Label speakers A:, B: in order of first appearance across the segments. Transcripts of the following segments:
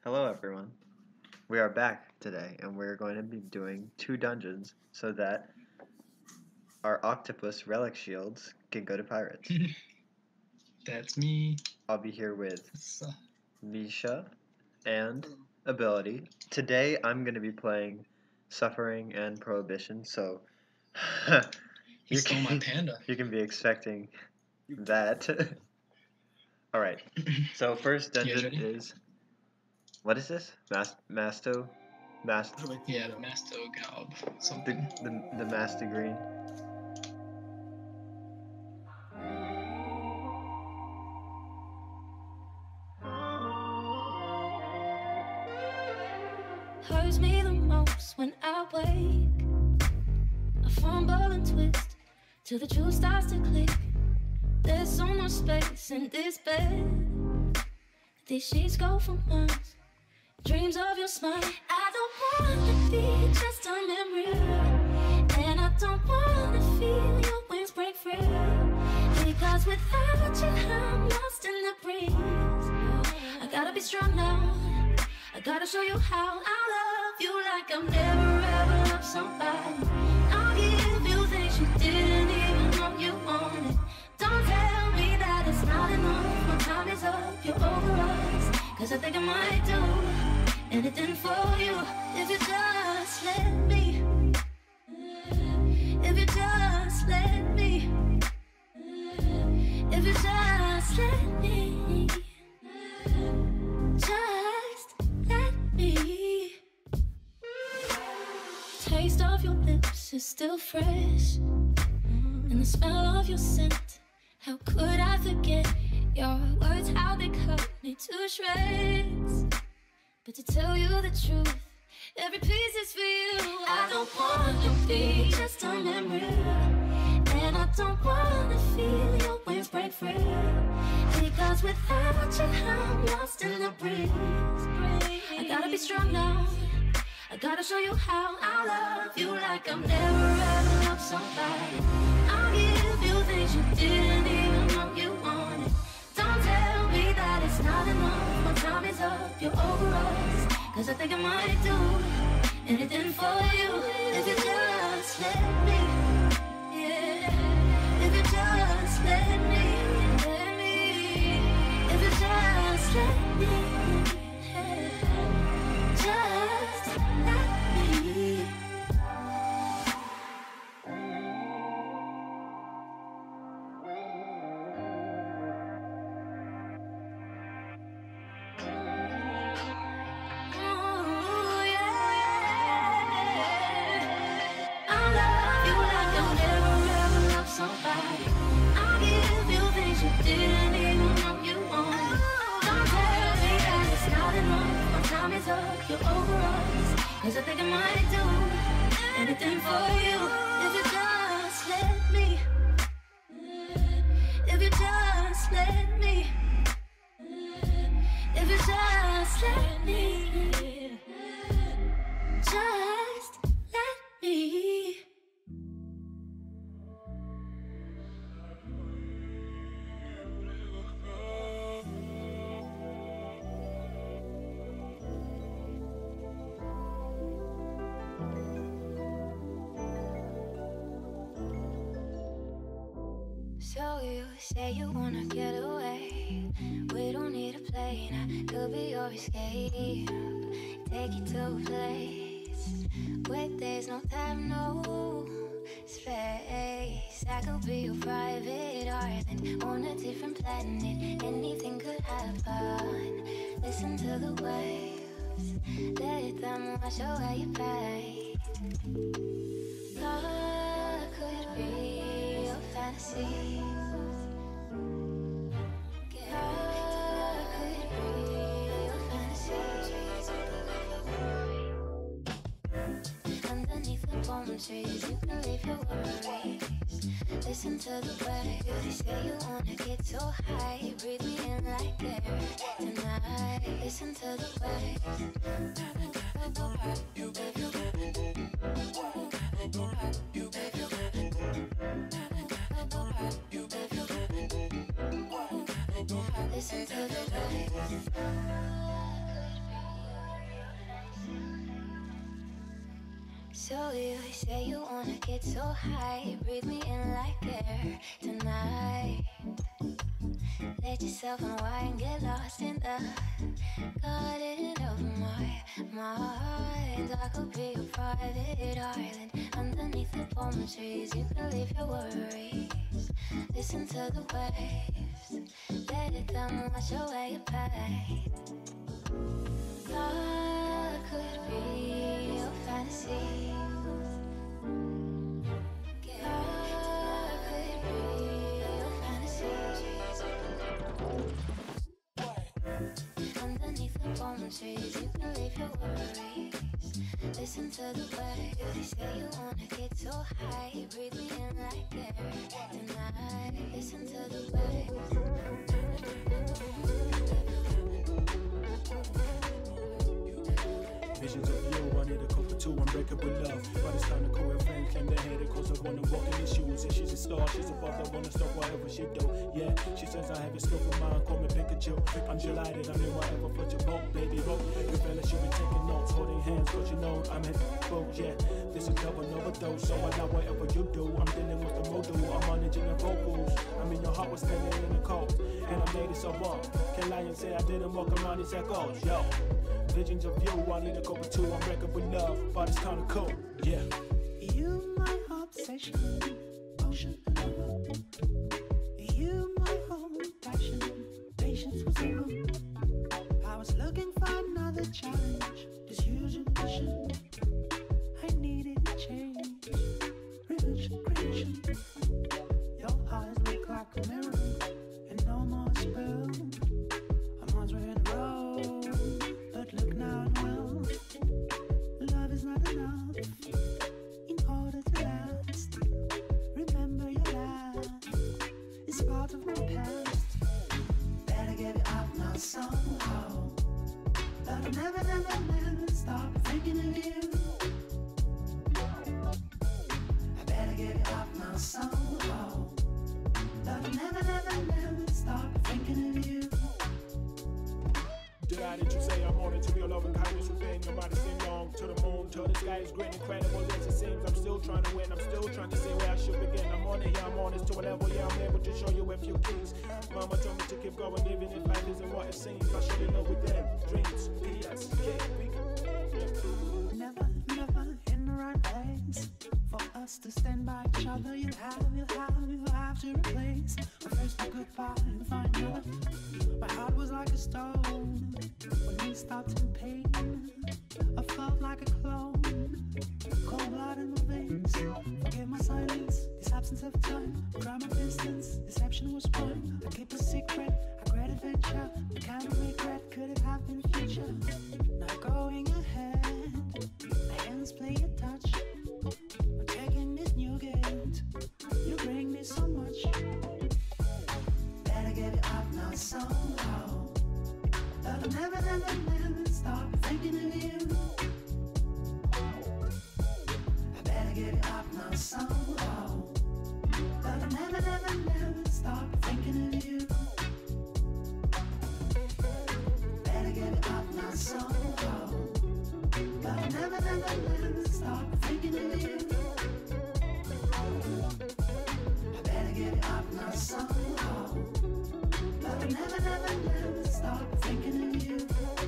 A: Hello everyone. We are back today and we're going to be doing 2 dungeons so that our octopus relic shields can go to pirates.
B: That's me.
A: I'll be here with
B: So,
A: Misha and Ability. Today I'm going to be playing Suffering and Prohibition, so
B: he stole my panda.
A: you can be expecting that. Alright, so first dungeon is... What is this? Masto?
B: Yeah, the Masto Gob. Something.
A: The Master Green.
C: Hurts me the most when I wake. I fumble and twist till the truth starts to click. There's so much space in this bed. These sheets go for months. Dreams of your smile. I don't wanna be just a memory, and I don't wanna feel your wings break free. Because without you, I'm lost in the breeze. I gotta be strong now. I gotta show you how I love you like I've never ever loved somebody. I'll give you things you didn't even know you wanted. Don't tell me that it's not enough. My time is up, you're over us. Cause I think I might do anything for you if you just let me. If you just let me. If you just let me. Just let me. Taste of your lips is still fresh, and the smell of your scent. How could I forget your words? How they cut me to shreds. But to tell you the truth, every piece is for you. I don't wanna be just a memory, and I don't wanna feel your wings break free. Because without you, I'm lost in the breeze. I gotta be strong now. I gotta show you how I love you like I've never ever loved somebody. I'll give you things you didn't even know you wanted. Don't tell me that it's not enough. My time is up, you're over us. Cause I think I might do anything for you if you just let me. Yeah, if you just let me. If you just let me. Just let me. Oh, yeah. I love you like I've never ever loved somebody. I'll give you things you didn't even know you wanted. Don't tell me that it's not enough. My time is up, you're over us. Cause I think I might do anything for you if you just let me. If you just let me. If you just let me. Just let me. So you say you wanna get away. We don't need a plane, I could be your escape. Take you to a place where there's no time, no space. I could be your private island on a different planet. Anything could happen. Listen to the waves, let them wash away your pain. Love could be your fantasy. Underneath the palm trees, you can leave your worries. Listen to the waves. They say you wanna get so high. Breathe me in like air tonight. Listen to the waves. Listen to the waves. So you say you wanna get so high, breathe me in like air tonight. Let yourself unwind, get lost in the garden of my mind. I could be your private island underneath the palm trees. You can leave your worries, listen to the waves, let them wash away your pain. God could be your fantasy. Trees, you can leave your worries, listen to the waves. They say you wanna get so high, breathe me in like air tonight. Listen to the waves.
D: Visions of you, I need a cup or two, unbreakable love. By this time the cool flame came to head it, cause I wanna walk in his shoes. And she's a star, she's above, I wanna stop whatever she do. Yeah, she says I have a skill for mine, call me Pikachu. I'm delighted, I'm in whatever, float your boat, baby, rope. Every fella, she been taking notes, holding hands, cause you know I'm in boat, yeah. This is double overdose, so I love whatever you do. I'm dealing with the model, I'm managing the vocals. I mean, your heart was standing in the cold, and I made it so wrong. Can't lie and say I didn't walk around these echoes, yo. Visions of you, I need a cup or two, unbreakable love, but it's kinda cool, yeah.
E: You my obsession, ocean love. You my whole passion, patience was a hook. I was looking for another challenge, this huge ambition. I needed a change, creation. Your eyes look like a mirror, and no more spell. I'm once in a row, but look now and well. Love is not enough in order to last. Remember your life is part of my past. Better give it up now somehow. But I'll never stop thinking of you. I better give it up now somehow. But I'll never stop thinking of you.
D: Did you say I'm on it to real love and kindness within? You might have seen long to the moon, till the sky is great, incredible as it seems. I'm still trying to win, I'm still trying to see where I should begin. I'm on it, yeah, I'm honest to a level, yeah, I'm able to show you a few keys. Mama told me to keep going, even if life isn't what it seems. I should've known with them, dreams,
E: Never in the right place. For us to stand by each other, you'll have to replace my first goodbye and find another. My heart was like a stone when we stopped in pain. I felt like a clone, cold blood in my veins. Forgive my silence, this absence of time. Cry my distance, deception was fine. I keep a secret, a great adventure. The kind of regret could it have been future? Now going ahead, my hands play a touch. I'm taking this new gate. You bring me so much. Better give it up now somehow. But I'll never stop thinking of you. I better give it up now somehow. But I'll never stop thinking of you. Better give it up now somehow. But I'll never stop thinking of you. I better give it up now somehow. But I'll never stop thinking of you.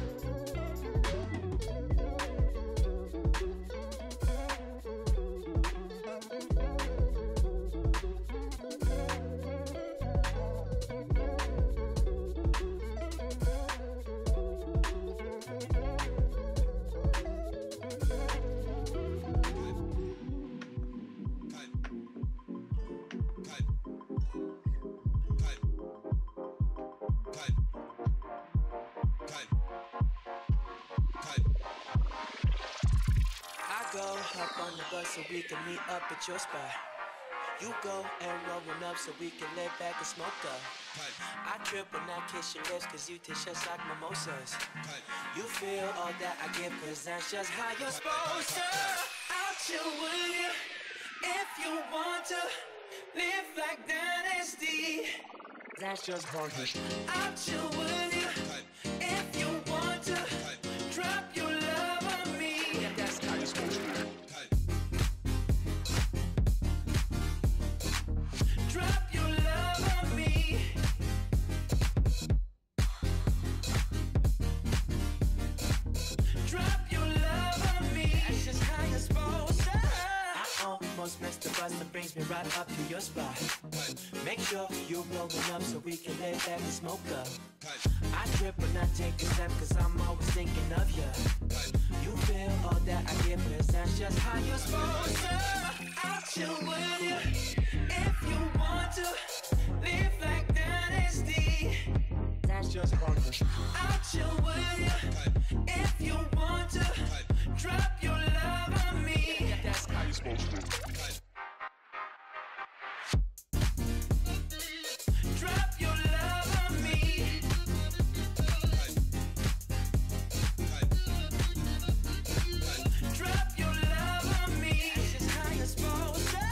F: So we can meet up at your spot. You go and roll one up so we can lay back and smoke up. I trip when I kiss your lips cause you taste just like mimosas. You feel all that I give cause that's just how you're supposed to. I'll chill with you if you want to live like Dynasty. That's just bullshit. I'll chill with you if you want to drop your love on me. Yeah, that's how you're supposed to. bus that brings me right up to your spot. Make sure you rolling up so we can lay back and smoke up. I trip when I take a step cause I'm always thinking of you. You feel all that I give, cause that's just how you're supposed to. I'll chill with you if you want to live like dynasty. That's just fun. I'll chill with you if you want to drop your love on me. That's how you're supposed to. Drop your love on me. Drop your love on me. That's just how you're supposed to.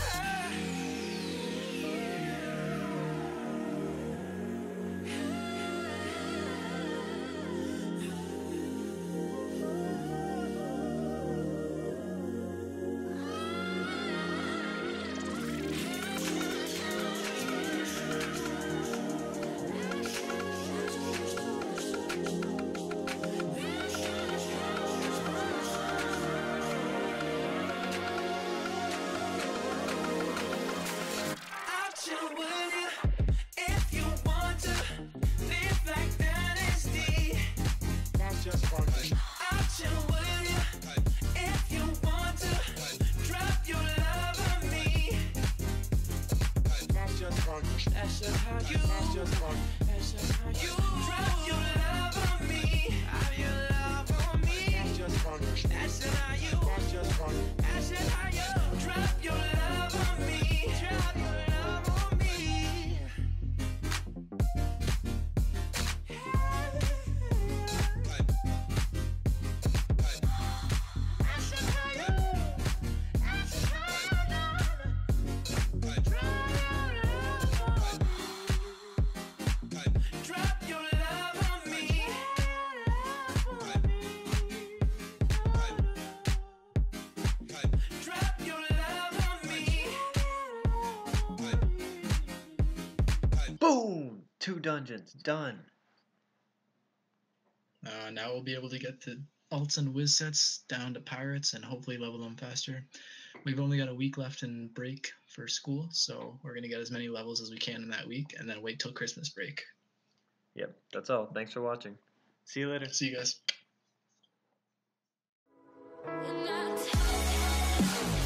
F: I'll chill with you if you want to live like dynasty. That's just fun. I'll chill with you if you want to drop your love on me. That's just fun. That's just how you. That's just fun. That's just how you drop your love on me. Drop your love on me. That's just fun. That's just how you. That's just fun. That's just how you drop your love on me. Drop your love on me. That's just how you. That's just how you drop your love on me. Drop your love on me.
A: Boom! 2 dungeons done.
B: Now we'll be able to get the alts and whiz sets down to pirates and hopefully level them faster. We've only got a week left in break for school, so we're going to get as many levels as we can in that week and then wait till Christmas break.
A: Yep, that's all. Thanks for watching. See you later.
B: See you guys.
C: And I tell you